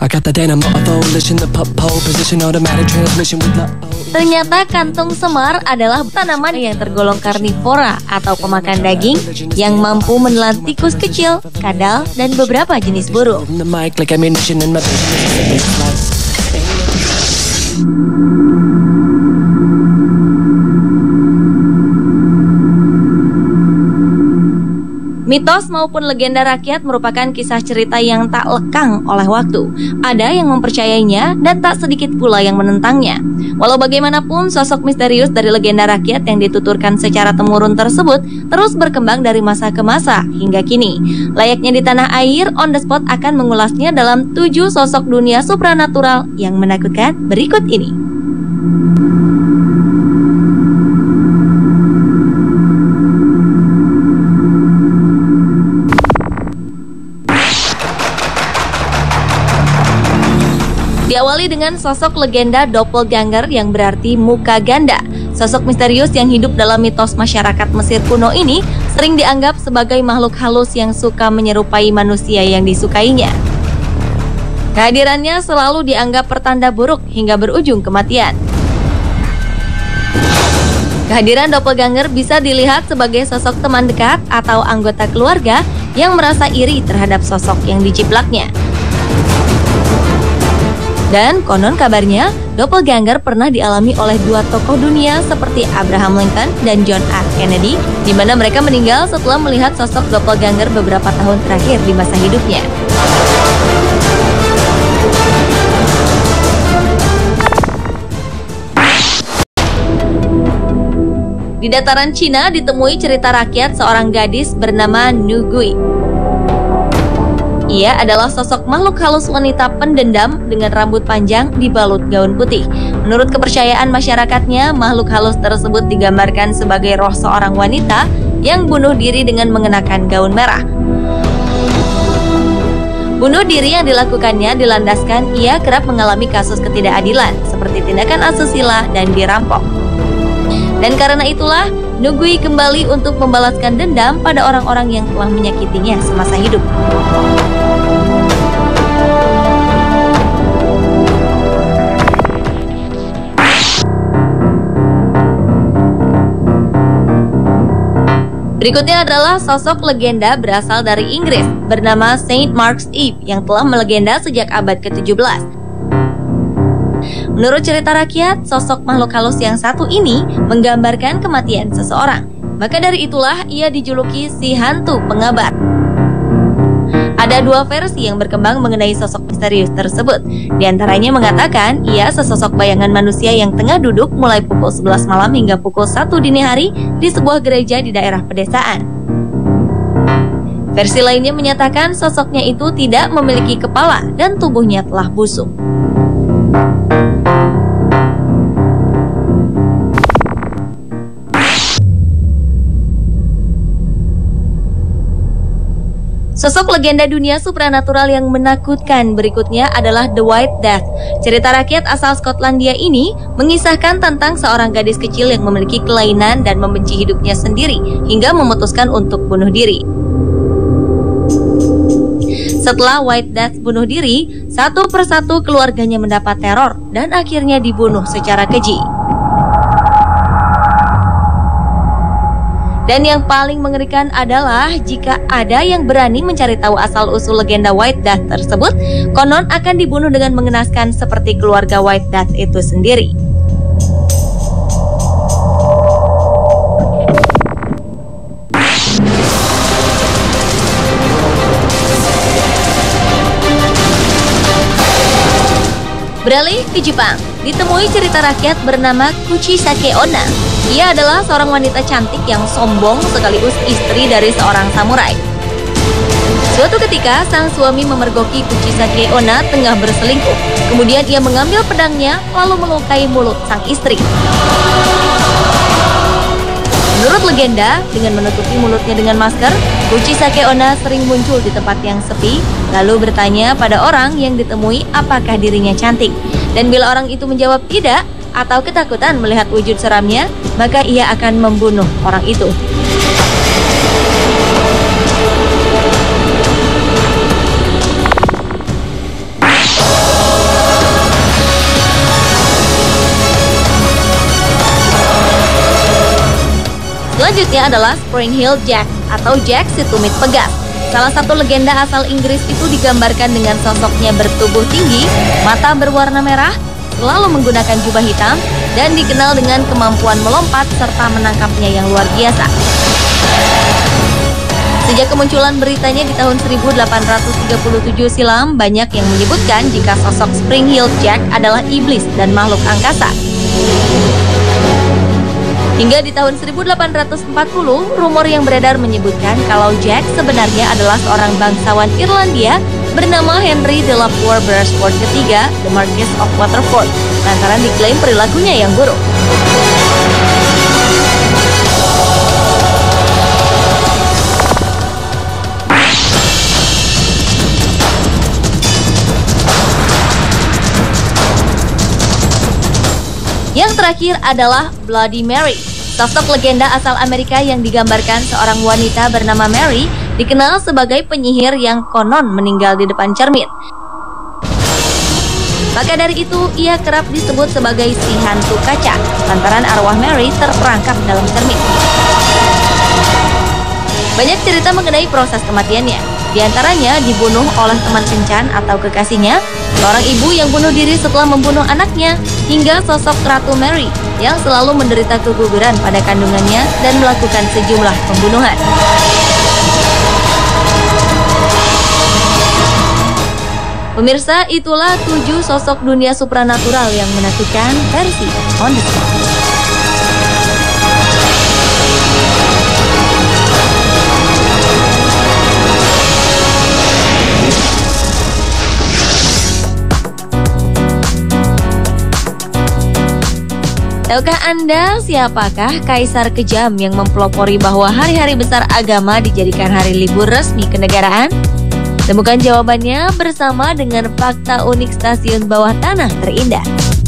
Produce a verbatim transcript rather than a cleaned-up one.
Ternyata kantung semar adalah tanaman yang tergolong karnivora atau pemakan daging yang mampu menelan tikus kecil, kadal, dan beberapa jenis burung. Mitos maupun legenda rakyat merupakan kisah cerita yang tak lekang oleh waktu. Ada yang mempercayainya dan tak sedikit pula yang menentangnya. Walau bagaimanapun, sosok misterius dari legenda rakyat yang dituturkan secara temurun tersebut terus berkembang dari masa ke masa hingga kini. Layaknya di tanah air, On The Spot akan mengulasnya dalam tujuh sosok dunia supranatural yang menakutkan berikut ini. Diawali dengan sosok legenda doppelganger yang berarti muka ganda. Sosok misterius yang hidup dalam mitos masyarakat Mesir kuno ini sering dianggap sebagai makhluk halus yang suka menyerupai manusia yang disukainya. Kehadirannya selalu dianggap pertanda buruk hingga berujung kematian. Kehadiran doppelganger bisa dilihat sebagai sosok teman dekat atau anggota keluarga yang merasa iri terhadap sosok yang dijiplaknya. Dan konon kabarnya, doppelganger pernah dialami oleh dua tokoh dunia seperti Abraham Lincoln dan John F. Kennedy, di mana mereka meninggal setelah melihat sosok doppelganger beberapa tahun terakhir di masa hidupnya. Di dataran Cina ditemui cerita rakyat seorang gadis bernama Nu Gui. Ia adalah sosok makhluk halus wanita pendendam dengan rambut panjang dibalut gaun putih. Menurut kepercayaan masyarakatnya, makhluk halus tersebut digambarkan sebagai roh seorang wanita yang bunuh diri dengan mengenakan gaun merah. Bunuh diri yang dilakukannya dilandaskan ia kerap mengalami kasus ketidakadilan seperti tindakan asusila dan dirampok. Dan karena itulah, Nu Gui kembali untuk membalaskan dendam pada orang-orang yang telah menyakitinya semasa hidup. Berikutnya adalah sosok legenda berasal dari Inggris bernama Saint Mark's Eve yang telah melegenda sejak abad ke tujuh belas. Menurut cerita rakyat, sosok makhluk halus yang satu ini menggambarkan kematian seseorang. Maka dari itulah ia dijuluki si hantu pengabar. Ada dua versi yang berkembang mengenai sosok misterius tersebut. Di antaranya mengatakan ia sesosok bayangan manusia yang tengah duduk mulai pukul sebelas malam hingga pukul satu dini hari di sebuah gereja di daerah pedesaan. Versi lainnya menyatakan sosoknya itu tidak memiliki kepala dan tubuhnya telah busuk. Sosok legenda dunia supranatural yang menakutkan berikutnya adalah The White Death. Cerita rakyat asal Skotlandia ini mengisahkan tentang seorang gadis kecil yang memiliki kelainan dan membenci hidupnya sendiri hingga memutuskan untuk bunuh diri. Setelah White Death bunuh diri, satu persatu keluarganya mendapat teror dan akhirnya dibunuh secara keji. Dan yang paling mengerikan adalah jika ada yang berani mencari tahu asal-usul legenda White Death tersebut, konon akan dibunuh dengan mengenaskan seperti keluarga White Death itu sendiri. Beralih ke Jepang, ditemui cerita rakyat bernama Kuchisake Onna. Ia adalah seorang wanita cantik yang sombong sekaligus istri dari seorang samurai. Suatu ketika, sang suami memergoki Kuchisake Onna tengah berselingkuh. Kemudian ia mengambil pedangnya lalu melukai mulut sang istri. Menurut legenda, dengan menutupi mulutnya dengan masker, Kuchisake Onna sering muncul di tempat yang sepi, lalu bertanya pada orang yang ditemui apakah dirinya cantik. Dan bila orang itu menjawab tidak, atau ketakutan melihat wujud seramnya, maka ia akan membunuh orang itu. Selanjutnya adalah Spring Heel Jack atau Jack si tumit pegas. Salah satu legenda asal Inggris itu digambarkan dengan sosoknya bertubuh tinggi, mata berwarna merah, selalu menggunakan jubah hitam, dan dikenal dengan kemampuan melompat serta menangkapnya yang luar biasa. Sejak kemunculan beritanya di tahun seribu delapan ratus tiga puluh tujuh silam, banyak yang menyebutkan jika sosok Spring Heel Jack adalah iblis dan makhluk angkasa. Hingga di tahun seribu delapan ratus empat puluh, rumor yang beredar menyebutkan kalau Jack sebenarnya adalah seorang bangsawan Irlandia bernama Henry de la Poer Beresford ketiga, The Marquis of Waterford, lantaran diklaim perilakunya yang buruk. Yang terakhir adalah Bloody Mary. Sosok legenda asal Amerika yang digambarkan seorang wanita bernama Mary dikenal sebagai penyihir yang konon meninggal di depan cermin. Maka dari itu, ia kerap disebut sebagai si hantu kaca, lantaran arwah Mary terperangkap dalam cermin. Banyak cerita mengenai proses kematiannya. Di antaranya dibunuh oleh teman kencan atau kekasihnya, seorang ibu yang bunuh diri setelah membunuh anaknya, hingga sosok Ratu Mary yang selalu menderita keguguran pada kandungannya dan melakukan sejumlah pembunuhan. Pemirsa, itulah tujuh sosok dunia supranatural yang menakutkan versi On The Spot. Tahukah Anda siapakah kaisar kejam yang mempelopori bahwa hari-hari besar agama dijadikan hari libur resmi kenegaraan? Temukan jawabannya bersama dengan fakta unik stasiun bawah tanah terindah.